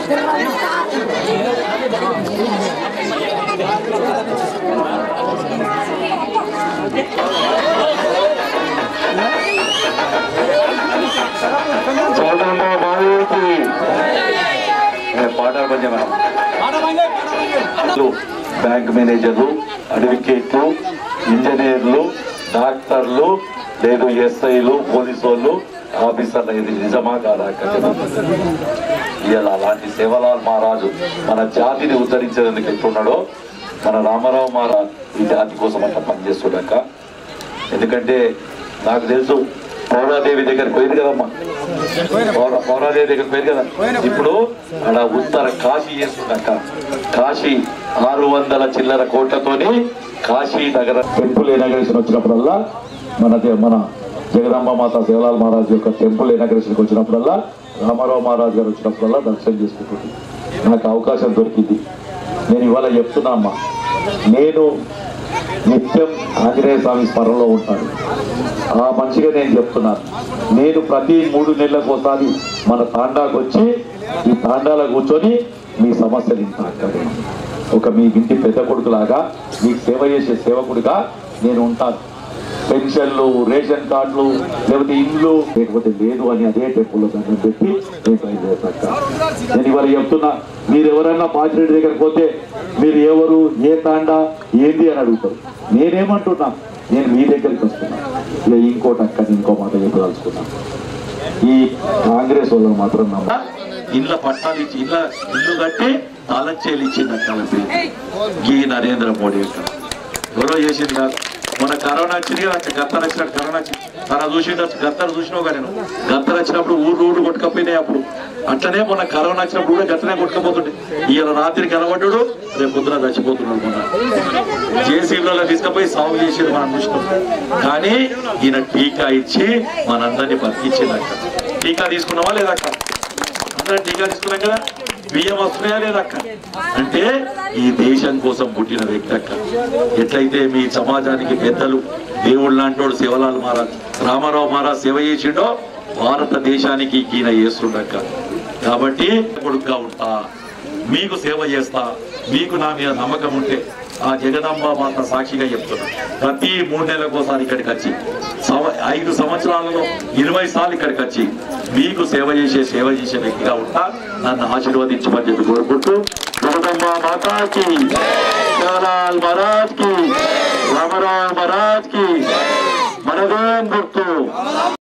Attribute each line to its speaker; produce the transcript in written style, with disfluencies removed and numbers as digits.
Speaker 1: Bank మేనేజర్లు, అడ్వకేట్లు, ఇంజనీర్లు, డాక్టర్లు, లేదు ఎస్ఐలు, పోలీసు వాళ్ళు, ఆఫీసర్లు, ఇది నిజమా కాదా? ఇవాళ అలాంటి సేవలాల్ మహారాజు మన జాతిని ఉద్ధరించేందుకు ఎట్లున్నాడో మన రామారావు మహారాజు ఈ జాతి కోసం అంతా పనిచేస్తున్నాక. ఎందుకంటే నాకు తెలుసు పౌరాదేవి దగ్గరికి పోయింది కదమ్మా, పౌరాదేవి దగ్గరికి పోయింది కదా. ఇప్పుడు అలా ఉత్తర కాశీ చేస్తున్నాక, కాశీ 600 చిల్లర కోట్లతోని కాశీ నగర టెంపుల్ ఇనాగ్రేషన్ వచ్చినప్పుడల్లా మన జగదాంబ మాత సేవలాల్ మహారాజు యొక్క టెంపుల్ ఇనాగ్రేషన్కి వచ్చినప్పుడల్లా రామారావు మహారాజు గారు వచ్చినప్పుడల్లా దర్శనం చేసుకుంటుంది. నాకు అవకాశం దొరికింది. నేను ఇవాళ చెప్తున్నా అమ్మా, నేను నిత్యం ఆంజనేయ స్వామి స్మరణలో ఉంటాను. ఆ మనిషిగా నేను చెప్తున్నాను. నేను ప్రతి 3 నెలలకు ఒకసారి మన తాండాకు వచ్చి ఈ తాండాలో కూర్చొని మీ సమస్యలు ఇంటాను. ఒక మీ ఇంటి పెద్ద కొడుకులాగా మీకు సేవ చేసే సేవకుడిగా నేను ఉంటాను. పెన్షన్లు, రేషన్ కార్డులు, లేకపోతే ఇండ్లు లేకపోతే లేదు అని అదే టెంపుల్లో దండం పెట్టి నేను బయలుదేరతాక. నేను ఇవాళ చెప్తున్నా, మీరు ఎవరైనా పాచిరెడ్డి దగ్గరికి పోతే మీరు ఎవరు, ఏ తాండా, ఏంది అని అడుగుతారు. నేనేమంటున్నా, నేను మీ దగ్గరికి వస్తున్నా. ఇక ఇంకోటి అక్కడ ఇంకో మాట చెప్పదలుచుకున్నా. ఈ కాంగ్రెస్ వాళ్ళు మాత్రం ఇళ్ళ పట్టాలు ఇచ్చి ఇల్లు కట్టి తాళంచేలు ఇచ్చింది అక్కడ ఈ నరేంద్ర మోడీ గొడవ చేసింది కాదు. మన కరోనా వచ్చింది కదా, గత్తర వచ్చినట్టు కరోనా వచ్చింది. తన చూసిండొచ్చు, గత్తర చూసినావు కానీ నువ్వు. గత్తర వచ్చినప్పుడు ఊరు కొట్టుకపోయినాయి. అప్పుడు అట్లనే మొన్న కరోనా వచ్చినప్పుడు కూడా గత్తనే కొట్టుకపోతుండే. ఇవాళ రాత్రి కనబడ్డాడు, రేపు పొద్దున చచ్చిపోతున్నాడు. మొన్న జేసీబీలలో తీసుకుపోయి సాగు చేసేది మనం చూసినాం. కానీ ఈయన టీకా ఇచ్చి మనందరినీ బతికించిందక్క. టీకా తీసుకున్నావా లేదక్క? అందరం టీకా తీసుకున్నాం కదా. బియ్యం వస్తున్నాయా లేదక్క? అంటే ఈ దేశం కోసం పుట్టిన వ్యక్తి అక్క. ఎట్లయితే మీ సమాజానికి పెద్దలు దేవుడు లాంటోడు సేవలాల్ మహారాజ్ రామారావు మహారాజ్ సేవ చేసిండో భారతదేశానికి ఈయన చేస్తుండక్క. కాబట్టి కొడుకుగా ఉంటా, మీకు సేవ చేస్తా. మీకు నా మీద నమ్మకం ఉంటే ఆ జగదాంబ మాత సాక్షిగా చెప్తున్నా, ప్రతి 3 నెలలకు ఒకసారి ఇక్కడికి వచ్చి 5 సంవత్సరాలలో 20 సార్లు ఇక్కడికి వచ్చి మీకు సేవ చేసే వ్యక్తిగా ఉంటా. నన్ను ఆశీర్వదించమని చెప్పి కోరుకుంటూ, జగదాంబ మాతాకి, సేవలాల్ మహారాజ్ కి, రామారావు మహారాజ్ కి మనదేం గుర్తు.